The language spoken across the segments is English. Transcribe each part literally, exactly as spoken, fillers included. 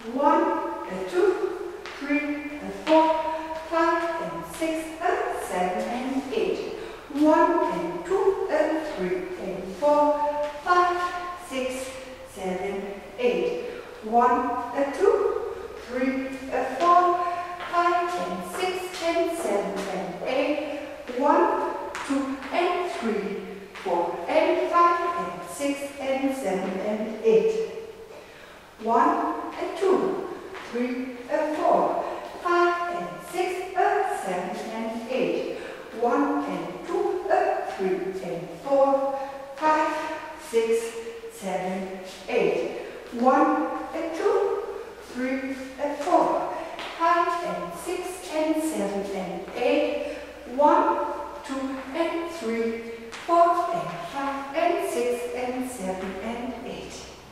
One and two, three and four, five and six and seven and eight. One and two and three and four, five, six, seven, eight. One and two, three and four, five and six and seven and eight. One, two and three, four and five and six and seven and eight. One and two, three and four, five and six and seven and eight. One and two and three and four, five, six, seven, eight. One and two, three and four, five and six and seven and eight. One, two and three, four and five and six and seven and eight.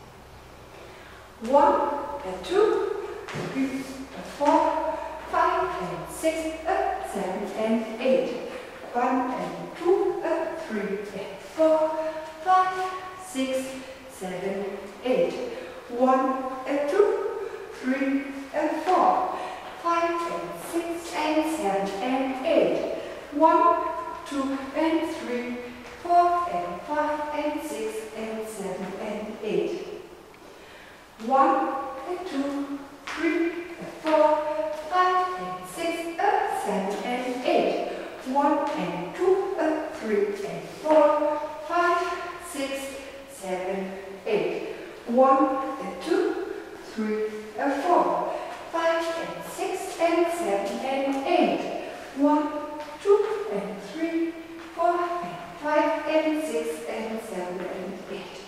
One and two, three and four, five and six and seven and eight. One and two and three and four, five, six, seven, eight. One and two, three and four, five and six and seven and eight. One, two and three, four and five and six and seven and eight. One and two, three and four, five and six and seven and eight. One and two and three and four, five, six, seven, eight. One and two, three and four, five and six and seven and eight. One, two and three, four and five and six and seven and eight.